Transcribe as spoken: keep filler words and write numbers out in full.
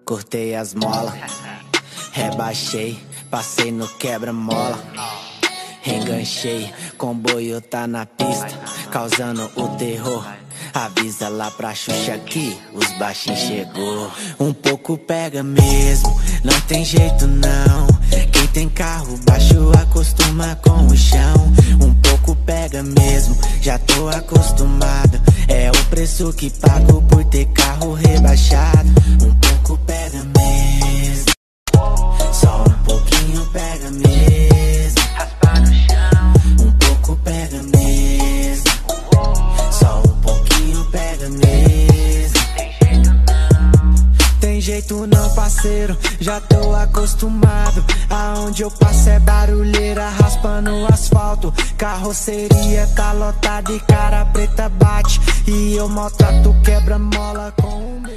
cortei as molas, rebaixei, passei no quebra-mola, enganchei, comboio tá na pista, causando o terror. Avisa lá pra Xuxa que os baixinhos chegou. Um pouco pega mesmo, não tem jeito não. Quem tem carro baixo acostuma com o chão. Um pouco pega mesmo, já tô acostumado. É o preço que pago por ter carro rebaixado. Um pouco pega mesmo, só um pouquinho pega mesmo. Raspa no chão. Um pouco pega mesmo, só um pouquinho pega mesmo. Tem jeito não, tem jeito não, parceiro, já tô acostumado. Aonde eu passo é barulheira raspando o asfalto. Carroceria tá lotada e cara preta bate. E eu maltrato quebra-mola com o meu.